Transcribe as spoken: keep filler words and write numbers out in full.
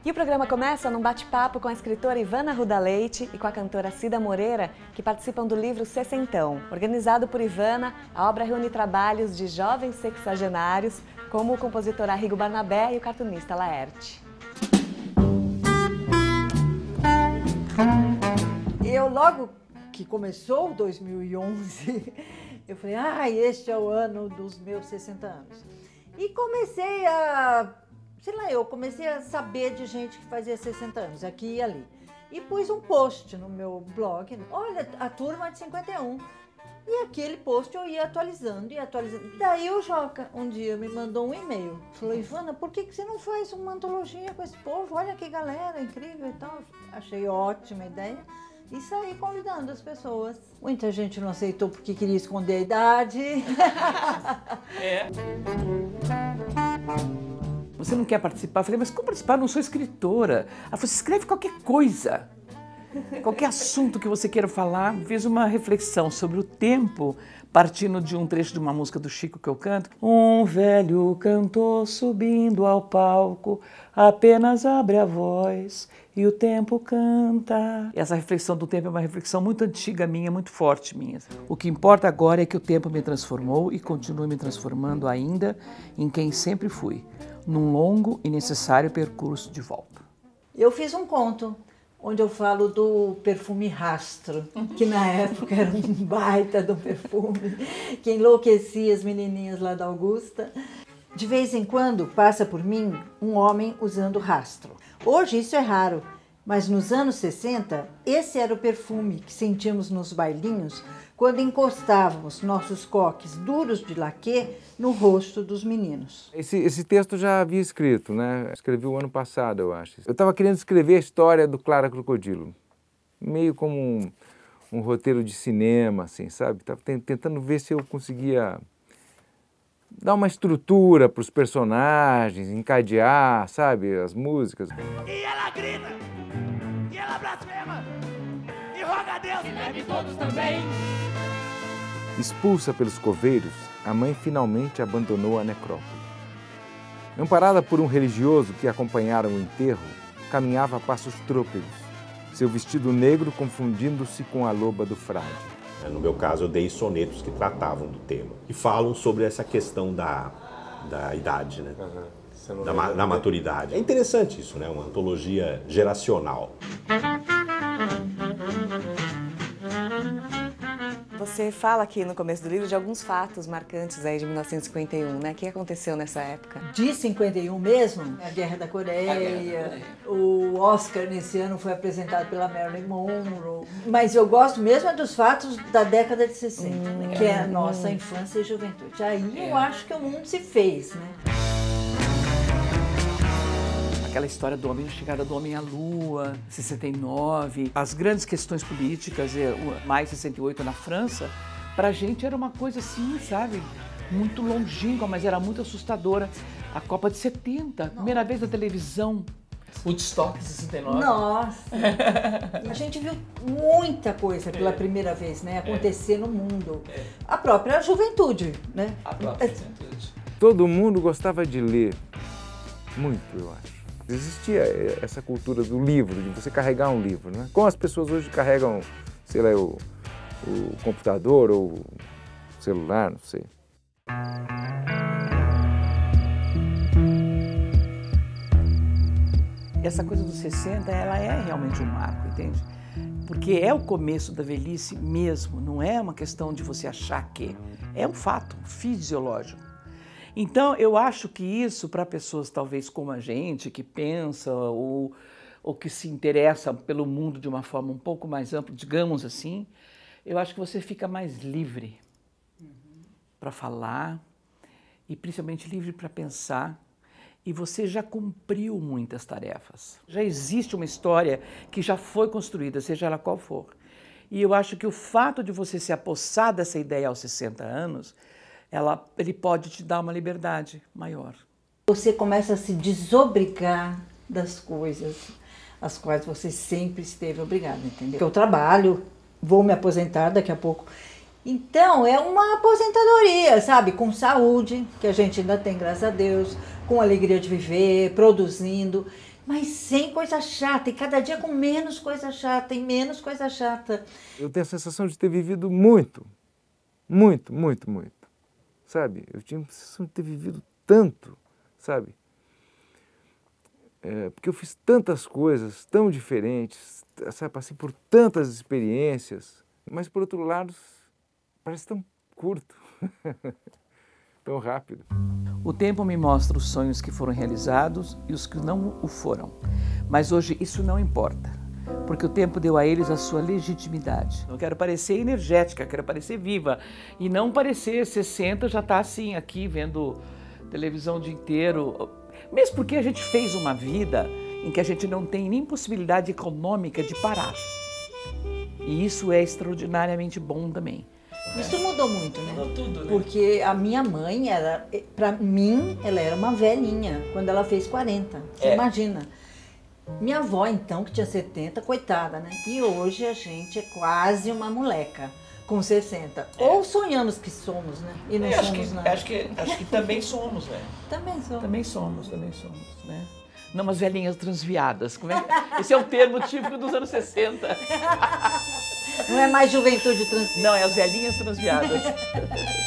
E o programa começa num bate-papo com a escritora Ivana Ruda Leite e com a cantora Cida Moreira, que participam do livro Sessentão. Organizado por Ivana, a obra reúne trabalhos de jovens sexagenários, como o compositor Arrigo Barnabé e o cartunista Laerte. Eu, logo que começou dois mil e onze, eu falei, ah, este é o ano dos meus sessenta anos. E comecei a... sei lá, eu comecei a saber de gente que fazia sessenta anos, aqui e ali. E pus um post no meu blog, olha, a turma de cinquenta e um. E aquele post eu ia atualizando e atualizando. Daí o Joca, um dia, me mandou um e-mail. Falou, Ivana, por que que você não faz uma antologia com esse povo? Olha que galera, incrível e tal. Achei ótima ideia. E saí convidando as pessoas. Muita gente não aceitou porque queria esconder a idade. É. Você não quer participar? Eu falei, mas como participar? Eu não sou escritora. Ela falou, escreve qualquer coisa. Qualquer assunto que você queira falar. Fiz uma reflexão sobre o tempo, partindo de um trecho de uma música do Chico que eu canto. Um velho cantor subindo ao palco, apenas abre a voz e o tempo canta. Essa reflexão do tempo é uma reflexão muito antiga minha, muito forte minha. O que importa agora é que o tempo me transformou e continua me transformando ainda em quem sempre fui, num longo e necessário percurso de volta. Eu fiz um conto onde eu falo do perfume Rastro, que na época era um baita do perfume, que enlouquecia as menininhas lá da Augusta. De vez em quando passa por mim um homem usando Rastro. Hoje isso é raro, mas nos anos sessenta, esse era o perfume que sentíamos nos bailinhos quando encostávamos nossos coques duros de laquê no rosto dos meninos. Esse, esse texto eu já havia escrito, né? Escrevi o ano passado, eu acho. Eu estava querendo escrever a história do Clara Crocodilo, meio como um, um roteiro de cinema, assim, sabe? Estava tentando ver se eu conseguia dar uma estrutura para os personagens, encadear, sabe, as músicas. E ela grita, e ela blasfema, e roga a Deus, e leve todos também. Expulsa pelos coveiros, a mãe finalmente abandonou a necrópole. Amparada por um religioso que acompanhara o enterro, caminhava a passos trôpegos, seu vestido negro confundindo-se com a loba do frade. No meu caso, eu dei sonetos que tratavam do tema e falam sobre essa questão da, da idade, né? Uhum. Da, ma da maturidade. É interessante isso, né? Uma antologia geracional. Você fala aqui no começo do livro de alguns fatos marcantes aí de mil novecentos e cinquenta e um, né? O que aconteceu nessa época? De cinquenta e um mesmo, a Guerra da Coreia, Guerra da Coreia. O Oscar nesse ano foi apresentado pela Marilyn Monroe. Mas eu gosto mesmo é dos fatos da década de sessenta, hum, que é a nossa hum. infância e juventude. Aí é. eu acho que o mundo se fez, né? Aquela história do homem, a chegada do homem à Lua, sessenta e nove, as grandes questões políticas, mais sessenta e oito na França, pra gente era uma coisa assim, sabe, muito longínqua, mas era muito assustadora. A Copa de setenta, Nossa. Primeira vez na televisão. Woodstock de sessenta e nove. Nossa! A gente viu muita coisa pela é. primeira vez, né, acontecer é. no mundo. É. A própria juventude, né? A própria juventude. Todo mundo gostava de ler, muito, eu acho. Existia essa cultura do livro, de você carregar um livro, né? Como as pessoas hoje carregam, sei lá, o, o computador ou o celular, não sei. Essa coisa dos sessenta, ela é realmente um marco, entende? Porque é o começo da velhice mesmo, não é uma questão de você achar que. É um fato fisiológico. Então, eu acho que isso, para pessoas talvez como a gente, que pensa ou, ou que se interessa pelo mundo de uma forma um pouco mais ampla, digamos assim, eu acho que você fica mais livre uhum. para falar e principalmente livre para pensar. E você já cumpriu muitas tarefas. Já existe uma história que já foi construída, seja ela qual for. E eu acho que o fato de você se apossar dessa ideia aos sessenta anos, ela, ele pode te dar uma liberdade maior. Você começa a se desobrigar das coisas às quais você sempre esteve obrigado, entendeu? Eu trabalho, vou me aposentar daqui a pouco. Então, é uma aposentadoria, sabe? Com saúde, que a gente ainda tem, graças a Deus, com alegria de viver, produzindo. mas sem coisa chata, e cada dia com menos coisa chata, e menos coisa chata. Eu tenho a sensação de ter vivido muito, muito, muito, muito, sabe? Eu tinha a sensação de ter vivido tanto, sabe? É, porque eu fiz tantas coisas tão diferentes, sabe? Passei por tantas experiências, mas por outro lado, parece tão curto, tão rápido. O tempo me mostra os sonhos que foram realizados e os que não o foram. Mas hoje isso não importa, porque o tempo deu a eles a sua legitimidade. Eu quero parecer energética, quero parecer viva e não parecer sessenta, já está assim aqui vendo televisão o dia inteiro. Mesmo porque a gente fez uma vida em que a gente não tem nem possibilidade econômica de parar. E isso é extraordinariamente bom também. Isso mudou muito, né? Mudou tudo, né? Porque a minha mãe, era, pra mim, ela era uma velhinha quando ela fez quarenta. Você É. imagina. Minha avó, então, que tinha setenta, coitada, né? E hoje a gente é quase uma moleca com sessenta. É. Ou sonhamos que somos, né? E não É, acho, somos que, nada. acho, que, acho que também somos, né? Também somos. Também somos, também somos, né? Não umas velhinhas transviadas. Como é? Esse é o termo típico dos anos sessenta. Não é mais juventude trans... Não, é as velhinhas transviadas.